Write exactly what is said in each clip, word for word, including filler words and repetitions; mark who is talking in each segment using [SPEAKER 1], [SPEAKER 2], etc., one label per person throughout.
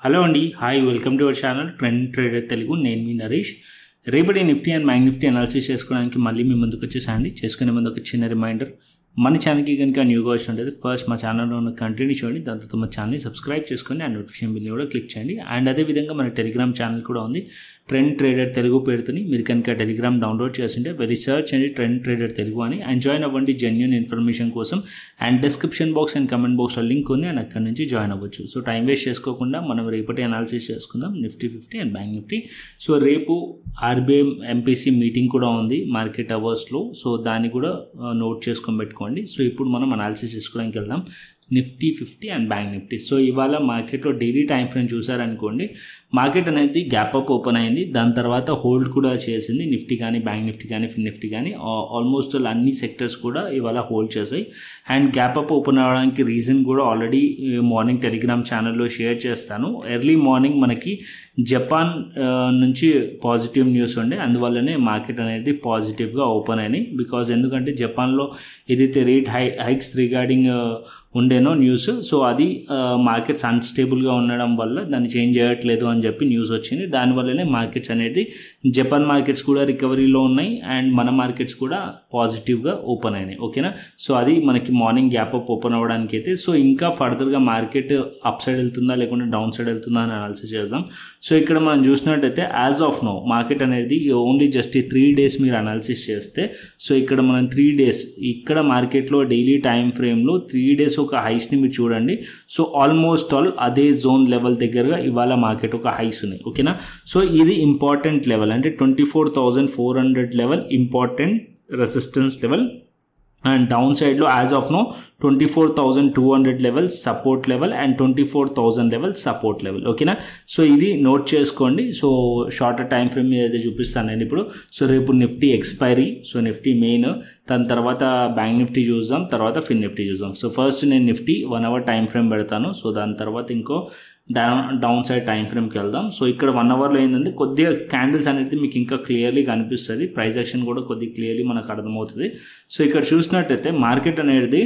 [SPEAKER 1] Hello అండి, hi, welcome to our channel Trend Trader Telugu. నేను మీ నరేష్. రేపటి Nifty and Bank Nifty analysis చేసుకోవడానికి మళ్ళీ మీ ముందుకు వచ్చేసండి. చేసుకునే ముందు ఒక చిన్న రిమైండర్, మన ఛానల్కి కనుక న్యూగా వచ్చినట్లయితే ఫస్ట్ మా ఛానల్లో ఉన్న కంటెంట్ చూడండి, దాని తర్వాత మా ఛానల్ని సబ్స్క్రైబ్ చేసుకొని ఆ నోటిఫికేషన్ బిల్ని కూడా క్లిక్ చేయండి. అండ్ అదేవిధంగా మన టెలిగ్రామ్ ఛానల్ కూడా ఉంది, ట్రెండ్ ట్రేడర్ తెలుగు పేరుతోని. మీరు కనుక టెలిగ్రామ్ డౌన్లోడ్ చేస్తుంటే వెరీ సర్చ్ అండి ట్రెండ్ ట్రేడర్ తెలుగు అని, అండ్ జాయిన్ అవ్వండి జెన్యూన్ ఇన్ఫర్మేషన్ కోసం. And description box and comment బాక్స్లో లింక్ ఉంది, అండ్ అక్కడ నుంచి జాయిన్ అవ్వచ్చు. సో టైం వేస్ట్ చేసుకోకుండా మనం రేపటి అనాలిసిస్ చేసుకుందాం Nifty fifty and Bank Nifty. So రేపు ఆర్బీఐ ఎంపీసీ మీటింగ్ కూడా ఉంది మార్కెట్ అవర్స్లో, సో దాన్ని కూడా నోట్ చేసుకొని పెట్టుకోండి. సో ఇప్పుడు మనం అనాలిసిస్ చేసుకోవడానికి వెళ్దాం Nifty fifty and Bank Nifty. So ఇవాళ మార్కెట్లో డైలీ టైం ఫ్రేమ్ చూసారనుకోండి, మార్కెట్ అనేది గ్యాప్ అప్ ఓపెన్ అయింది, దాని తర్వాత హోల్డ్ కూడా చేసింది. నిఫ్టీ కానీ బ్యాంక్ నిఫ్టీ కానీ ఫిన్ నిఫ్టీ కానీ ఆల్మోస్ట్ అన్ని సెక్టర్స్ కూడా ఇవాళ హోల్డ్ చేసాయి. అండ్ గ్యాప్ అప్ ఓపెన్ అవ్వడానికి రీజన్ కూడా ఆల్రెడీ మార్నింగ్ టెలిగ్రామ్ ఛానల్లో షేర్ చేస్తాను. ఎర్లీ మార్నింగ్ మనకి జపాన్ నుంచి పాజిటివ్ న్యూస్ ఉండే, అందువల్లనే మార్కెట్ అనేది పాజిటివ్గా ఓపెన్ అయినాయి. బికాజ్ ఎందుకంటే జపాన్లో ఏదైతే రేట్ హై హైక్స్ రిగార్డింగ్ ఉండేనో న్యూస్, సో అది మార్కెట్స్ అన్స్టేబుల్గా ఉండడం వల్ల దాన్ని చేంజ్ చేయట్లేదు అని చెప్పి న్యూస్ వచ్చింది. దానివల్లనే మార్కెట్స్ అనేది జపాన్ మార్కెట్స్ కూడా రికవరీలో ఉన్నాయి, అండ్ మన మార్కెట్స్ కూడా పాజిటివ్గా ఓపెన్ అయినాయి. ఓకేనా, సో అది మనకి మార్నింగ్ గ్యాప్ అప్ ఓపెన్ అవ్వడానికి అయితే. సో ఇంకా ఫర్దర్గా మార్కెట్ అప్ సైడ్ వెళ్తుందా లేకుంటే డౌన్ సైడ్ వెళ్తుందా అని అనాలిసిస్ చేద్దాం. సో ఇక్కడ మనం చూసినట్టయితే యాజ్ ఆఫ్ నో మార్కెట్ అనేది ఓన్లీ జస్ట్ ఈ త్రీ డేస్ మీరు అనాలిసిస్ చేస్తే, సో ఇక్కడ మనం త్రీ డేస్ ఇక్కడ మార్కెట్లో డైలీ టైం ఫ్రేమ్లో త్రీ డేస్ ఒక హైస్ని మీరు చూడండి. సో ఆల్మోస్ట్ ఆల్ అదే జోన్ లెవెల్ దగ్గరగా ఇవాళ మార్కెట్ ఒక హైస్ ఉన్నాయి. ఓకేనా, సో ఇది ఇంపార్టెంట్ లెవెల్, అంటే twenty four thousand four hundred level important resistance level. And down సైడ్లో as of now twenty four thousand two hundred level support level and twenty four thousand level support level. ఓకేనా, so ఇది note చేసుకోండి. So shorter time frame మీద అయితే చూపిస్తాను నేను ఇప్పుడు. So రేపు Nifty expiry, so Nifty main, దాని తర్వాత బ్యాంక్ నిఫ్టీ చూద్దాం, తర్వాత ఫిన్ నిఫ్టీ చూద్దాం. సో ఫస్ట్ నేను Nifty one hour time frame పెడతాను. సో దాని తర్వాత ఇంకో డౌన్ డౌన్ సైడ్ టైం ఫ్రేమ్కి వెళ్దాం. సో ఇక్కడ వన్ అవర్లో ఏంటంటే కొద్దిగా క్యాండిల్స్ అనేది మీకు ఇంకా క్లియర్లీ కనిపిస్తుంది, ప్రైస్ యాక్షన్ కూడా కొద్దిగా క్లియర్లీ మనకు అర్థమవుతుంది. సో ఇక్కడ చూసినట్టయితే మార్కెట్ అనేది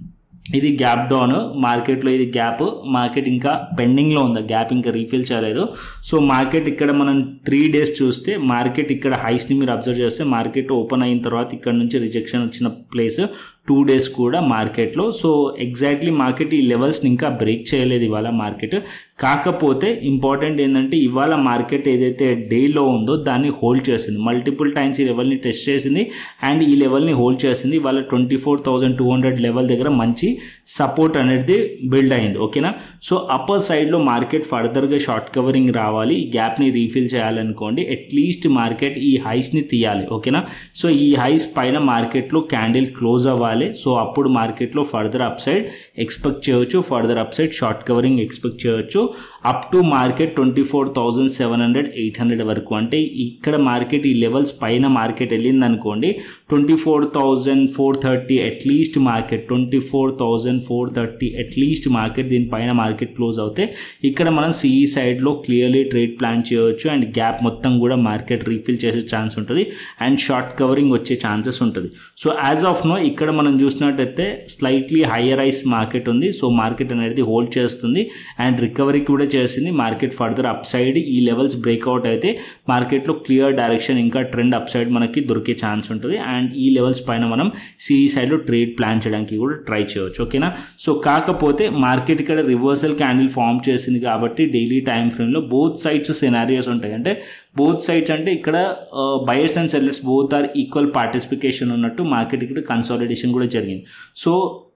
[SPEAKER 1] ఇది గ్యాప్ డౌన్, మార్కెట్లో ఇది గ్యాప్, మార్కెట్ ఇంకా పెండింగ్లో ఉంది, గ్యాప్ ఇంకా రీఫిల్ చేయలేదు. సో మార్కెట్ ఇక్కడ మనం త్రీ డేస్ చూస్తే మార్కెట్ ఇక్కడ హైస్ని మీరు అబ్జర్వ్ చేస్తే మార్కెట్ ఓపెన్ అయిన తర్వాత ఇక్కడ నుంచి రిజెక్షన్ వచ్చిన ప్లేస్ టూ డేస్ కూడా మార్కెట్లో. సో ఎగ్జాక్ట్లీ మార్కెట్ ఈ లెవెల్స్ని ఇంకా బ్రేక్ చేయలేదు ఇవాళ మార్కెట్. కాకపోతే ఇంపార్టెంట్ ఏంటంటే ఇవాళ మార్కెట్ ఏదైతే డేలో ఉందో దాన్ని హోల్డ్ చేసింది, మల్టిపుల్ టైమ్స్ ఈ లెవెల్ని టెస్ట్ చేసింది అండ్ ఈ లెవెల్ని హోల్డ్ చేసింది. ఇవాళ twenty four thousand two hundred level దగ్గర మంచి సపోర్ట్ అనేది బిల్డ్ అయింది. ఓకేనా, సో అప్పర్ సైడ్లో మార్కెట్ ఫర్దర్గా షార్ట్ కవరింగ్ రావాలి, ఈ గ్యాప్ని రీఫిల్ చేయాలనుకోండి, అట్లీస్ట్ మార్కెట్ ఈ హైస్ని తీయాలి. ఓకేనా, సో ఈ హైస్ పైన మార్కెట్లో క్యాండిల్ క్లోజ్ అవ్వాలి. సో అప్పుడు మార్కెట్లో ఫర్దర్ అప్ సైడ్ ఎక్స్పెక్ట్ చేయవచ్చు, further up side short covering expect చేయవచ్చు up to market twenty four thousand seven hundred eight hundred వరకు. అంటే ఇక్కడ మార్కెట్ ఈ లెవెల్స్ పైన మార్కెట్ వెళ్ళింది అనుకోండి, twenty four thousand four thirty at least market twenty four thousand four thirty at least market దీనిపైన market close అవుతే ఇక్కడ మనం సిఈ సైడ్లో క్లియర్లీ ట్రేడ్ ప్లాన్ చేయవచ్చు అండ్ గ్యాప్ మొత్తం కూడా మార్కెట్ రీఫిల్ చేసే ఛాన్స్ ఉంటుంది అండ్ షార్ట్ కవరింగ్ వచ్చే ఛాన్సెస్ ఉంటుంది. సో యాజ్ ఆఫ్ నో ఇక్కడ మనం చూసినట్టయితే స్లైట్లీ హయ్యర్ ఐస్ మార్కెట్ ఉంది. సో మార్కెట్ అనేది హోల్డ్ చేస్తుంది అండ్ రికవరీ కూడా చేసింది. మార్కెట్ ఫర్దర్ అప్ సైడ్ ఈ లెవెల్స్ బ్రేక్అవుట్ అయితే మార్కెట్లో క్లియర్ డైరెక్షన్ ఇంకా ట్రెండ్ అప్ సైడ్ మనకి దొరికే ఛాన్స్ ఉంటుంది అండ్ ఈ లెవెల్స్ పైన మనం సిఈ సైడ్లో ట్రేడ్ ప్లాన్ చేయడానికి కూడా ట్రై చేయవచ్చు. ఓకేనా, సో కాకపోతే మార్కెట్ ఇక్కడ రివర్సల్ క్యాండిల్ ఫామ్ చేసింది కాబట్టి డైలీ టైం ఫ్రేమ్లో బోత్ సైడ్స్ సినారియోస్ ఉంటాయి. అంటే బోత్ సైడ్స్ అంటే ఇక్కడ buyers and sellers both are equal participation ఉన్నట్టు మార్కెట్ ఇక్కడ కన్సాలిడేషన్ కూడా జరిగింది. సో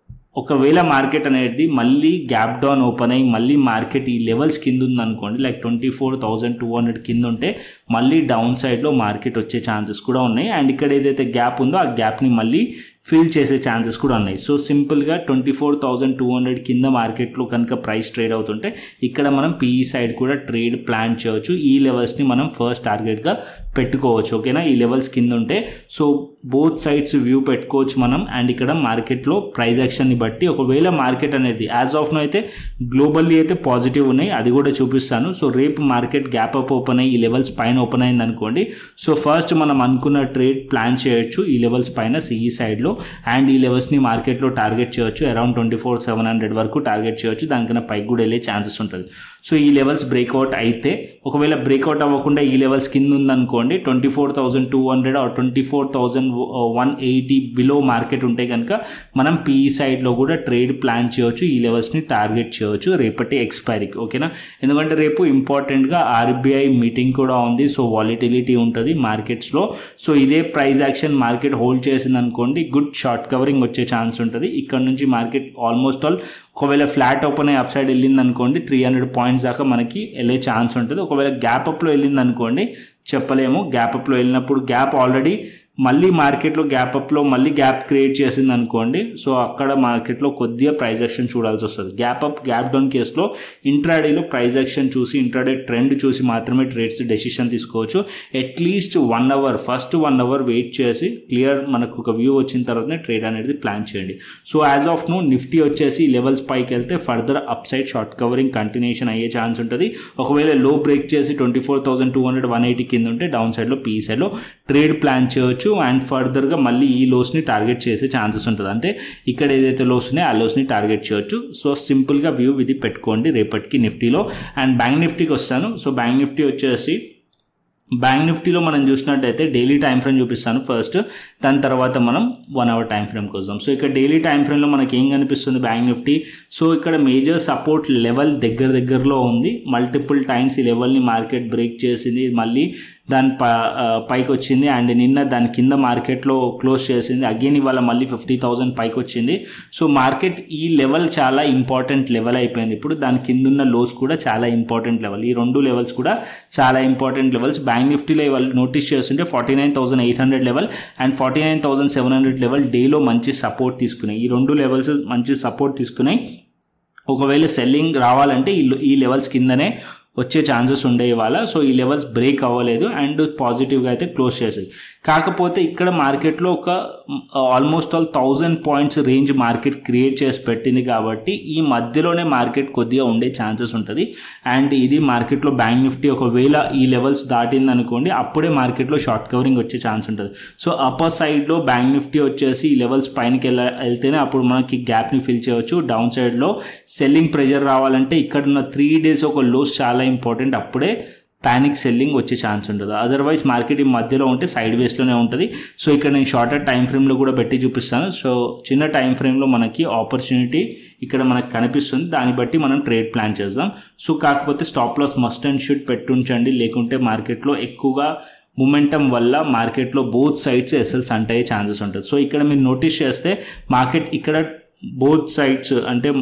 [SPEAKER 1] ఒకవేళ మార్కెట్ అనేది మళ్ళీ గ్యాప్ డౌన్ ఓపెన్ అయ్యి మళ్ళీ మార్కెట్ ఈ లెవెల్స్ కింద ఉందనుకోండి, like twenty four thousand two hundred కింద ఉంటే మళ్ళీ డౌన్ సైడ్లో మార్కెట్ వచ్చే ఛాన్సెస్ కూడా ఉన్నాయి అండ్ ఇక్కడ ఏదైతే గ్యాప్ ఉందో ఆ గ్యాప్ని మళ్ళీ ఫిల్ చేసే ఛాన్సెస్ కూడా ఉన్నాయి. సో సింపుల్గా twenty four thousand two hundred కింద మార్కెట్లో కనుక ప్రైస్ ట్రేడ్ అవుతుంటే ఇక్కడ మనం పీఈ సైడ్ కూడా ట్రేడ్ ప్లాన్ చేయవచ్చు. ఈ లెవెల్స్ని మనం ఫస్ట్ టార్గెట్గా పెట్టుకోవచ్చు. ఓకేనా, ఈ లెవెల్స్ కింద ఉంటే సో బోత్ సైడ్స్ వ్యూ పెట్టుకోవచ్చు మనం అండ్ ఇక్కడ మార్కెట్లో ప్రైస్ యాక్షన్ని బట్టి ఒకవేళ మార్కెట్ అనేది యాజ్ ఆఫ్ నో అయితే గ్లోబల్లీ అయితే పాజిటివ్ ఉన్నాయి, అది కూడా చూపిస్తాను. సో రేపు మార్కెట్ గ్యాప్ అప్ ఓపెన్ అయ్యి ఈ లెవెల్స్ పైన ఓపెన్ అయింది అనుకోండి, సో ఫస్ట్ మనం అనుకున్న ట్రేడ్ ప్లాన్ చేయొచ్చు ఈ లెవెల్స్ పైన సిఈ సైడ్లో అండ్ ఈ లెవెల్స్ని మార్కెట్లో టార్గెట్ చేయొచ్చు, around twenty four seven hundred వరకు టార్గెట్ చేయొచ్చు, దానికన్నా పైకి కూడా వెళ్ళే ఛాన్సెస్ ఉంటుంది. సో ఈ లెవెల్స్ బ్రేక్అవుట్ అయితే, ఒకవేళ బ్రేక్అవుట్ అవ్వకుండా ఈ లెవెల్స్ కింద ఉందనుకోండి twenty four thousand two hundred or twenty four thousand one eighty below market ఉంటే కనుక మనం పీఈ సైడ్లో కూడా ట్రేడ్ ప్లాన్ చేయవచ్చు, ఈ లెవెల్స్ని టార్గెట్ చేయవచ్చు రేపటి ఎక్స్పైరీకి. ఓకేనా, ఎందుకంటే రేపు ఇంపార్టెంట్గా ఆర్బీఐ మీటింగ్ కూడా ఉంది. సో వాలిటిలిటీ ఉంటుంది మార్కెట్స్లో. సో ఇదే ప్రైస్ యాక్షన్ మార్కెట్ హోల్డ్ చేసింది అనుకోండి, గుడ్ షార్ట్ కవరింగ్ వచ్చే ఛాన్స్ ఉంటుంది. ఇక్కడ నుంచి మార్కెట్ ఆల్మోస్ట్ ఆల్ ఒకవేళ ఫ్లాట్ ఓపెన్ అయ్యి అప్ సైడ్ వెళ్ళింది అనుకోండి త్రీ హండ్రెడ్ పాయింట్స్ దాకా మనకి వెళ్ళే ఛాన్స్ ఉంటుంది. ఒకవేళ గ్యాప్ అప్లో వెళ్ళింది అనుకోండి చెప్పలేము. గ్యాప్ అప్లో వెళ్ళినప్పుడు గ్యాప్ ఆల్రెడీ మళ్ళీ మార్కెట్లో గ్యాప్ అప్లో మళ్ళీ గ్యాప్ క్రియేట్ చేసింది అనుకోండి, సో అక్కడ మార్కెట్లో కొద్దిగా ప్రైస్ యాక్షన్ చూడాల్సి వస్తుంది. గ్యాప్ అప్ గ్యాప్ డౌన్ కేసులో ఇంట్రాడేలో ప్రైస్ యాక్షన్ చూసి ఇంట్రాడే ట్రెండ్ చూసి మాత్రమే ట్రేడ్స్ డెసిషన్ తీసుకోవచ్చు. At least one hour first one hour wait చేసి క్లియర్ మనకు ఒక వ్యూ వచ్చిన తర్వాతనే ట్రేడ్ అనేది ప్లాన్ చేయండి. So as of now Nifty వచ్చేసి లెవెల్స్ పైకి వెళ్తే further up side short covering continuation అయ్యే ఛాన్స్ ఉంటుంది. ఒకవేళ లో బ్రేక్ చేసి twenty four thousand two hundred one eighty కింద ఉంటే డౌన్ సైడ్లో పీ సైడ్లో ట్రేడ్ ప్లాన్ చేయవచ్చు అండ్ ఫర్దర్గా మళ్ళీ ఈ లోస్ని టార్గెట్ చేసే ఛాన్సెస్ ఉంటుంది. అంటే ఇక్కడ ఏదైతే లోస్ ఉన్నాయో ఆ లోస్ని టార్గెట్ చేయవచ్చు. సో సింపుల్గా వ్యూ ఇది పెట్టుకోండి రేపటికి నిఫ్టీలో. అండ్ బ్యాంక్ నిఫ్టీకి వస్తాను. సో బ్యాంక్ నిఫ్టీ వచ్చేసి బ్యాంక్ నిఫ్టీలో మనం చూసినట్టయితే డైలీ టైం ఫ్రేమ్ చూపిస్తాను ఫస్ట్, దాని తర్వాత మనం వన్ అవర్ టైం ఫ్రేమ్కి వస్తాం. సో ఇక్కడ డైలీ టైం ఫ్రేమ్లో మనకి ఏం కనిపిస్తుంది బ్యాంక్ నిఫ్టీ. సో ఇక్కడ మేజర్ సపోర్ట్ లెవెల్ దగ్గర దగ్గరలో ఉంది. మల్టిపుల్ టైమ్స్ ఈ లెవెల్ని మార్కెట్ బ్రేక్ చేసింది, మళ్ళీ దాని ప పైకి వచ్చింది అండ్ నిన్న దాని కింద మార్కెట్లో క్లోజ్ చేసింది. అగైన్ ఇవాళ మళ్ళీ ఫిఫ్టీ థౌసండ్ పైకి వచ్చింది. సో మార్కెట్ ఈ లెవెల్ చాలా ఇంపార్టెంట్ లెవెల్ అయిపోయింది. ఇప్పుడు దాని కింద ఉన్న లోస్ కూడా చాలా ఇంపార్టెంట్ లెవెల్. ఈ రెండు లెవెల్స్ కూడా చాలా ఇంపార్టెంట్ లెవెల్స్. బ్యాంక్ నిఫ్టీలో ఇవాళ నోటీస్ చేస్తుంటే forty nine thousand eight hundred level and forty nine thousand seven hundred level డేలో మంచి సపోర్ట్ తీసుకున్నాయి. ఈ రెండు లెవెల్స్ మంచి సపోర్ట్ తీసుకున్నాయి. ఒకవేళ సెల్లింగ్ రావాలంటే ఈ ఈ లెవెల్స్ కిందనే వచ్చే ఛాన్సెస్ ఉండే ఇవాళ. సో ఈ లెవెల్స్ బ్రేక్ అవ్వలేదు అండ్ పాజిటివ్గా అయితే క్లోజ్ చేసేది. కాకపోతే ఇక్కడ మార్కెట్లో ఒక almost all thousand points range market create చేసి పెట్టింది కాబట్టి ఈ మధ్యలోనే మార్కెట్ కొద్దిగా ఉండే ఛాన్సెస్ ఉంటుంది. అండ్ ఇది మార్కెట్లో బ్యాంక్ నిఫ్టీ ఒకవేళ ఈ లెవెల్స్ దాటింది అనుకోండి అప్పుడే మార్కెట్లో షార్ట్ కవరింగ్ వచ్చే ఛాన్స్ ఉంటుంది. సో అప్పర్ సైడ్లో బ్యాంక్ నిఫ్టీ వచ్చేసి ఈ లెవెల్స్ పైనకి వెళ్ళ వెళ్తేనే అప్పుడు మనకి గ్యాప్ని ఫిల్ చేయవచ్చు. డౌన్ సైడ్లో సెల్లింగ్ ప్రెషర్ రావాలంటే ఇక్కడ ఉన్న త్రీ డేస్ ఒక లోస్ చాలా ఇంపార్టెంట్, అప్పుడే ప్యానిక్ సెల్లింగ్ వచ్చే ఛాన్స్ ఉంటుంది. అదర్వైజ్ మార్కెట్ ఈ మధ్యలో ఉంటే సైడ్ వేస్లోనే ఉంటుంది. సో ఇక్కడ నేను షార్టర్ టైం ఫ్రేమ్లో కూడా పెట్టి చూపిస్తాను. సో చిన్న టైం ఫ్రేమ్లో మనకి ఆపర్చునిటీ ఇక్కడ మనకు కనిపిస్తుంది, దాన్ని బట్టి మనం ట్రేడ్ ప్లాన్ చేద్దాం. సో కాకపోతే stop loss must and should పెట్టుంచండి, లేకుంటే మార్కెట్లో ఎక్కువగా మొమెంటం వల్ల మార్కెట్లో బోత్ సైడ్స్ ఎస్ఎల్స్ అంటే ఛాన్సెస్ ఉంటుంది. సో ఇక్కడ మీరు నోటీస్ చేస్తే మార్కెట్ ఇక్కడ బోత్ సైడ్స్ అంటే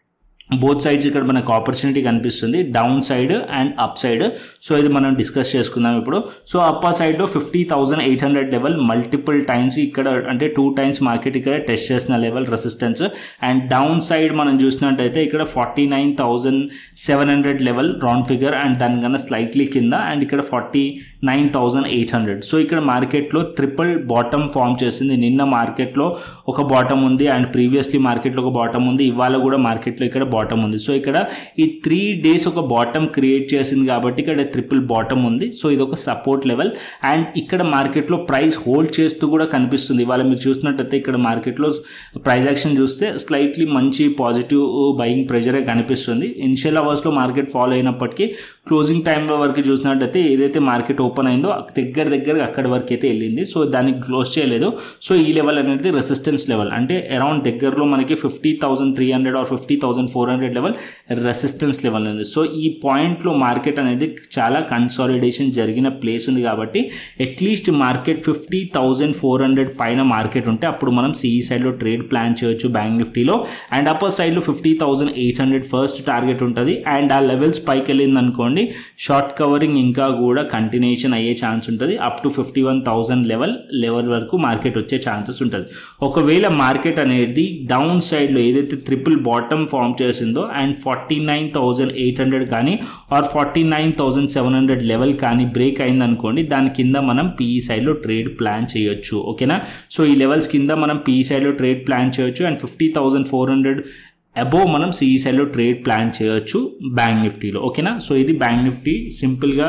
[SPEAKER 1] బోత్ సైడ్స్ ఇక్కడ మనకు ఆపర్చునిటీ కనిపిస్తుంది, down side and up side. So ఇది మనం డిస్కస్ చేసుకుందాం ఇప్పుడు. సో అప్పర్ సైడ్లో fifty thousand eight hundred level multiple times ఇక్కడ అంటే టూ టైమ్స్ మార్కెట్ ఇక్కడ టెస్ట్ చేసిన level resistance. And down side మనం చూసినట్టయితే ఇక్కడ forty nine thousand seven hundred level round figure and దానికన్నా స్లైట్లీ కింద అండ్ ఇక్కడ forty nine thousand eight hundred. So ఇక్కడ మార్కెట్లో ట్రిపుల్ బాటమ్ ఫామ్ చేసింది. నిన్న మార్కెట్లో ఒక బాటమ్ ఉంది అండ్ ప్రీవియస్లీ మార్కెట్లో ఒక బాటమ్ ఉంది, ఇవాళ కూడా మార్కెట్లో ఇక్కడ బాటమ్ ఉంది. సో ఇక్కడ ఈ త్రీ డేస్ ఒక బాటమ్ క్రియేట్ చేసింది కాబట్టి ఇక్కడ ట్రిపుల్ బాటమ్ ఉంది. సో ఇది ఒక సపోర్ట్ లెవెల్ అండ్ ఇక్కడ మార్కెట్లో ప్రైస్ హోల్డ్ చేస్తూ కూడా కనిపిస్తుంది. ఇవాళ మీరు చూసినట్టయితే ఇక్కడ మార్కెట్లో ప్రైస్ యాక్షన్ చూస్తే స్లైట్లీ మంచి పాజిటివ్ బయింగ్ ప్రెజరే కనిపిస్తుంది. ఇనిషియల్ అవర్స్లో మార్కెట్ ఫాలో అయినప్పటికీ క్లోజింగ్ టైంలో వరకు చూసినట్టయితే ఏదైతే మార్కెట్ ఓపెన్ అయిందో దగ్గర దగ్గర అక్కడి వరకు అయితే వెళ్ళింది. సో దాన్ని క్లోజ్ చేయలేదు. సో ఈ లెవెల్ అనేది రెసిస్టెన్స్ లెవెల్, అంటే అరౌండ్ దగ్గరలో మనకి fifty thousand three hundred or fifty thousand four hundred level resistance level ఉంది. సో ఈ పాయింట్లో మార్కెట్ అనేది చాలా కన్సాలిడేషన్ జరిగిన ప్లేస్ ఉంది కాబట్టి at least market fifty thousand four hundred పైన మార్కెట్ ఉంటే అప్పుడు మనం సిఈ సైడ్లో ట్రేడ్ ప్లాన్ చేయొచ్చు బ్యాంక్ నిఫ్టీలో. అండ్ అప్పర్ సైడ్లో fifty thousand eight hundred first target ఉంటుంది అండ్ ఆ లెవెల్స్ పైకి వెళ్ళింది అనుకోండి షార్ట్ కవరింగ్ ఇంకా కూడా కంటిన్యూషన్ అయ్యే ఛాన్స్ ఉంటుంది. Up to fifty one thousand level level వరకు మార్కెట్ వచ్చే ఛాన్సెస్ ఉంటుంది. ఒకవేళ మార్కెట్ అనేది డౌన్ సైడ్లో ఏదైతే ట్రిపుల్ బాటమ్ ఫామ్ చేసిందో and forty nine thousand eight hundred కానీ or forty nine thousand seven hundred level కానీ బ్రేక్ అయింది అనుకోండి దాని కింద మనం పీఈ సైడ్లో ట్రేడ్ ప్లాన్ చేయొచ్చు. ఓకేనా, సో ఈ లెవెల్స్ కింద మనం పీఈ సైడ్లో ట్రేడ్ ప్లాన్ చేయొచ్చు and fifty thousand four hundred above మనం సిఈ సైడ్లో ట్రేడ్ ప్లాన్ చేయొచ్చు బ్యాంక్ నిఫ్టీలో. ఓకేనా, సో ఇది బ్యాంక్ నిఫ్టీ సింపుల్గా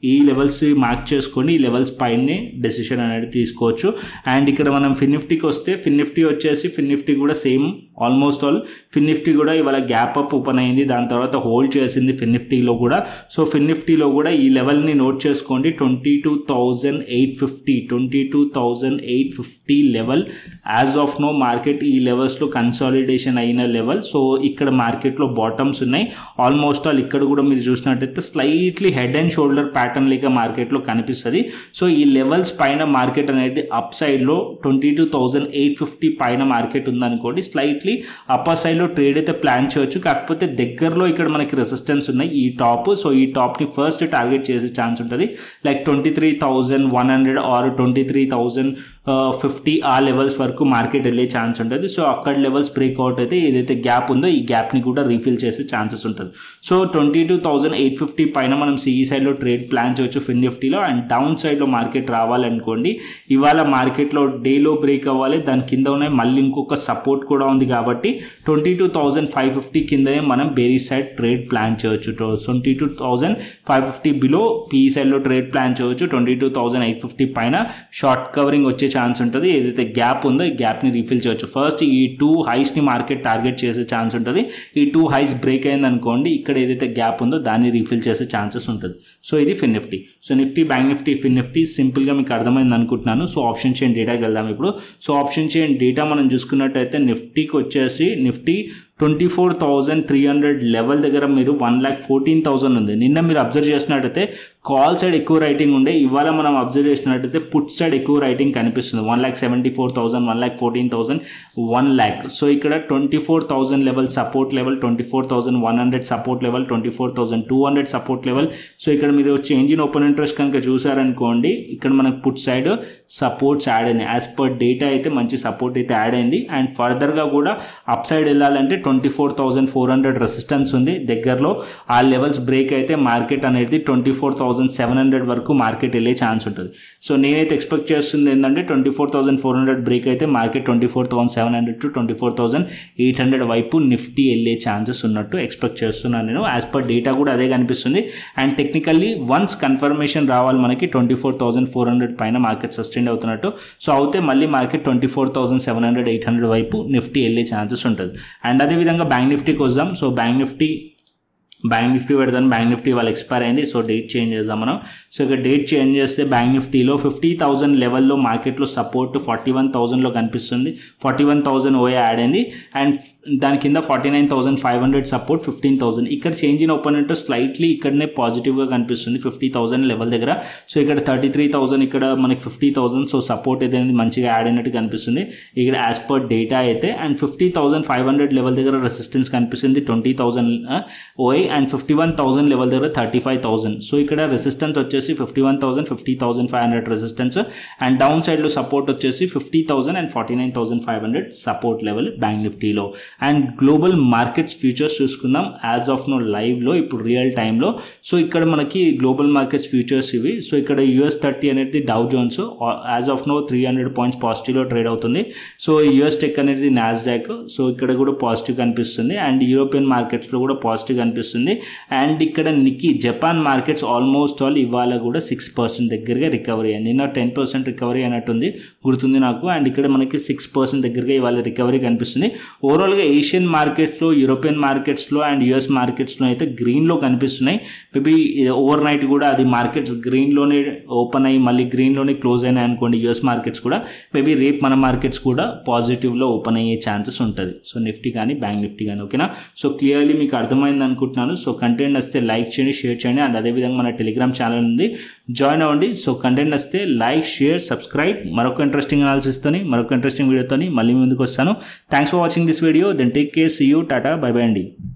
[SPEAKER 1] ఈ లెవెల్స్ మార్క్ చేసుకొని ఈ లెవెల్స్ పైనే డెసిషన్ అనేది తీసుకోవచ్చు. అండ్ ఇక్కడ మనం ఫిన్ నిఫ్టీకి వస్తే ఫిన్ నిఫ్టీ వచ్చేసి ఫిన్ నిఫ్టీ కూడా same almost all Fin Nifty కూడా ఇవాళ గ్యాప్ అప్ ఓపెన్ అయింది, దాని తర్వాత హోల్డ్ చేసింది ఫిన్ నిఫ్టీలో కూడా. సో ఫిన్ నిఫ్టీలో కూడా ఈ లెవెల్ని నోట్ చేసుకోండి, twenty two thousand eight fifty twenty two thousand eight fifty level as of now market ఈ లెవెల్స్లో కన్సాలిడేషన్ అయిన లెవెల్. సో ఇక్కడ మార్కెట్లో బాటమ్స్ ఉన్నాయి ఆల్మోస్ట్ ఆల్. ఇక్కడ కూడా మీరు చూసినట్టయితే slightly head and shoulder pattern లేక మార్కెట్లో కనిపిస్తుంది. సో ఈ లెవెల్స్ పైన మార్కెట్ అనేది అప్ సైడ్లో twenty two thousand eight fifty పైన మార్కెట్ ఉందనుకోండి, స్లైట్లీ అప్పర్ సైడ్లో ట్రేడ్ అయితే ప్లాన్ చేయొచ్చు. కాకపోతే దగ్గరలో ఇక్కడ మనకి రెసిస్టెన్స్ ఉన్నాయి ఈ టాప్. సో ఈ టాప్ని ఫస్ట్ టార్గెట్ చేసే ఛాన్స్ ఉంటుంది, like twenty three thousand one hundred or twenty three thousand fifty ఆ లెవెల్స్ వరకు మార్కెట్ వెళ్ళే ఛాన్స్ ఉంటుంది. సో అక్కడ లెవెల్స్ బ్రేక్అవుట్ అయితే ఏదైతే గ్యాప్ ఉందో ఈ గ్యాప్ని కూడా రీఫిల్ చేసే ఛాన్సెస్ ఉంటుంది. So twenty two thousand eight fifty పైన మనం సిఈ సైడ్లో ట్రేడ్ ప్లాన్ చేయొచ్చు ఫిన్ నిఫ్టీలో. అండ్ డౌన్ సైడ్లో మార్కెట్ రావాలనుకోండి, ఇవాళ మార్కెట్లో డేలో బ్రేక్ అవ్వాలి, దాని కింద ఉన్నాయి మళ్ళీ ఇంకొక సపోర్ట్ కూడా ఉంది కాబట్టి twenty two thousand five fifty కిందనే మనం బేరీ సైడ్ ట్రేడ్ ప్లాన్ చేయొచ్చు. Twenty two thousand five fifty below PE సైడ్లో ట్రేడ్ ప్లాన్ చేయొచ్చు. Twenty two thousand eight fifty పైన షార్ట్ కవరింగ్ వచ్చే ఛాన్స్ ఉంటుంది, ఏదైతే గ్యాప్ ఉందో ఈ గ్యాప్ని రీఫిల్ చేయొచ్చు. ఫస్ట్ ఈ టూ హైస్ని మార్కెట్ టార్గెట్ చేసే ఛాన్స్ ఉంటుంది. ఈ టూ హైస్ బ్రేక్ అయింది అనుకోండి, ఇక్కడ ఏదైతే గ్యాప్ ఉందో దాన్ని రీఫిల్ చేసే ఛాన్సెస్ ఉంటుంది. సో ఇది Fin Nifty. So Nifty, bank Nifty, Fin Nifty సింపుల్గా మీకు అర్థమైంది అనుకుంటున్నాను. సో ఆప్షన్ చైన్ డేటాకి వెళ్దాం ఇప్పుడు. సో ఆప్షన్ చైన్ డేటా మనం చూసుకున్నట్టయితే నిఫ్టీకి వచ్చేసి Nifty twenty four thousand three hundred level దగ్గర మీరు వన్ ల్యాక్ ఫోర్టీన్ థౌసండ్ ఉంది. నిన్న మీరు అబ్జర్వ్ చేసినట్టయితే కాల్ సైడ్ ఎక్కువ రైటింగ్ ఉండే, ఇవాళ మనం అబ్జర్వ్ చేసినట్టయితే పుట్ సైడ్ ఎక్కువ రైటింగ్ కనిపిస్తుంది. One lakh seventy four thousand one lakh fourteen thousand one lakh. So ఇక్కడ twenty four thousand level support level, twenty four thousand one hundred support level, twenty four thousand two hundred support level. So ఇక్కడ మీరు change in open interest కనుక చూసారనుకోండి, ఇక్కడ మనకు put side supports add అయినాయి. As per data అయితే మంచి support అయితే యాడ్ అయింది. అండ్ ఫర్దర్గా కూడా అప్ సైడ్ వెళ్ళాలంటే twenty four thousand four hundred resistance ఉంది దగ్గరలో. ఆ లెవెల్స్ బ్రేక్ అయితే మార్కెట్ అనేది twenty four thousand seven hundred వరకు మార్కెట్ వెళ్ళే ఛాన్స్ ఉంటుంది. సో నేనైతే ఎక్స్పెక్ట్ చేస్తుంది ఏంటంటే twenty four thousand four hundred break అయితే market twenty four thousand seven hundred to twenty four thousand eight hundred వైపు నిఫ్టీ వెళ్ళే ఛాన్సెస్ ఉన్నట్టు ఎక్స్పెక్ట్ చేస్తున్నాను నేను. యాజ్ పర్ డేటా కూడా అదే కనిపిస్తుంది. అండ్ టెక్నికల్లీ వన్స్ కన్ఫర్మేషన్ రావాలి మనకి twenty four thousand four hundred పైన మార్కెట్ సస్టైన్ అవుతున్నట్టు. సో అయితే మళ్ళీ market twenty four thousand seven hundred eight hundred వైపు నిఫ్టీ వెళ్ళే ఛాన్సెస్ ఉంటుంది. అండ్ అదేవిధంగా బ్యాంక్ నిఫ్టీకి వద్దాం. So bank Nifty bank Nifty పెడతాను. బ్యాంక్ నిఫ్టీ వాళ్ళు ఎక్స్పైర్ అయింది, సో డేట్ చేంజ్ చేద్దాం మనం. సో ఇక డేట్ చేంజ్ చేస్తే బ్యాంక్ నిఫ్టీలో ఫిఫ్టీ థౌసండ్ లెవెల్లో మార్కెట్లో సపోర్ట్ ఫార్టీ వన్ థౌసండ్లో కనిపిస్తుంది. Forty one thousand OA add అయింది. అండ్ దాని కింద forty nine thousand five hundred support fifteen thousand. ఇక్కడ change in open interest slightly ఇక్కడనే పాజిటివ్గా కనిపిస్తుంది ఫిఫ్టీ థౌసండ్ లెవెల్ దగ్గర. సో ఇక్కడ థర్టీ త్రీ థౌసండ్ ఇక్కడ మనకి ఫిఫ్టీ థౌసండ్. సో సపోర్ట్ అయితే అనేది మంచిగా యాడ్ అయినట్టు కనిపిస్తుంది ఇక్కడ యాజ్ పర్ డేటా అయితే. And fifty thousand five hundred level దగ్గర రెసిస్టెన్స్ కనిపిస్తుంది twenty thousand OI. And fifty one thousand level దగ్గర థర్టీ ఫైవ్ థౌసండ్. సో ఇక్కడ రెసిస్టెన్స్ వచ్చేసి fifty one thousand fifty thousand five hundred resistance. And down సైడ్లో support వచ్చేసి fifty thousand and forty nine thousand five hundred support level bank నిఫ్టీలో. And global markets futures చూసుకుందాం as of now లైవ్లో ఇప్పుడు real టైంలో. So ఇక్కడ మనకి global markets futures ఇవి. సో ఇక్కడ యూఎస్ థర్టీ అనేది Dow Jones as of now three hundred points పాజిటివ్లో ట్రేడ్ అవుతుంది. సో యూఎస్ టెక్ అనేది నాస్డాక్. సో ఇక్కడ కూడా పాజిటివ్ కనిపిస్తుంది. అండ్ యూరోపియన్ మార్కెట్స్లో కూడా పాజిటివ్ కనిపిస్తుంది. అండ్ ఇక్కడ Nikkei Japan markets almost all ఇవాళ కూడా సిక్స్ పర్సెంట్ దగ్గరగా రికవరీ అయింది. నిన్న టెన్ పర్సెంట్ రికవరీ అయినట్టుంది గుర్తుంది నాకు. అండ్ ఇక్కడ మనకి సిక్స్ పర్సెంట్ దగ్గరగా ఇవాళ రికవరీ కనిపిస్తుంది. ఓవరాల్గా ఏషియన్ మార్కెట్స్లో, యూరోపియన్ మార్కెట్స్లో అండ్ యూఎస్ మార్కెట్స్లో అయితే గ్రీన్లో కనిపిస్తున్నాయి. మేబీ ఓవర్ నైట్ కూడా అది మార్కెట్స్ గ్రీన్లోనే ఓపెన్ అయ్యి మళ్ళీ గ్రీన్లోనే క్లోజ్ అయినాయి అనుకోండి యూఎస్ మార్కెట్స్ కూడా. మేబీ రేపు మన మార్కెట్స్ కూడా పాజిటివ్లో ఓపెన్ అయ్యే ఛాన్సెస్ ఉంటుంది. సో నిఫ్టీ కానీ బ్యాంక్ నిఫ్టీ కానీ. ఓకేనా? సో క్లియర్లీ మీకు అర్థమైంది అనుకుంటున్నాను. సో కంటెంట్ వస్తే లైక్ చేయండి, షేర్ చేయండి. అండ్ అదేవిధంగా మన టెలిగ్రామ్ ఛానల్ ఉంది, జాయిన్ అవ్వండి. సో కంటెంట్ వస్తే లైక్, షేర్, సబ్స్క్రైబ్. మరొక ఇంట్రెస్టింగ్ అనాలిసిస్తోని మరొక ఇంట్రెస్టింగ్ వీడియోతోని మళ్ళీ ముందుకు వస్తాను. Thanks for watching this video. Then take care, see you, tata, bye bye అండి.